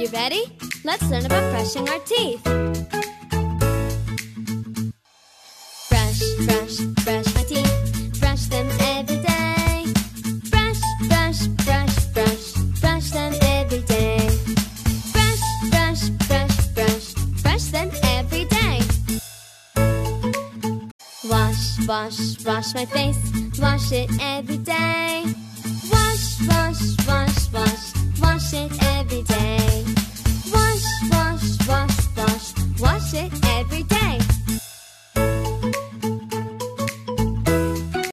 you ready? Let's learn about brushing our teeth. Brush, brush, brush my teeth. Brush them every day. Brush, brush, brush, brush. Brush them every day. Brush, brush, brush, brush. Brush them every day. Wash, wash, wash my face. Wash it every day. Wash, wash, wash.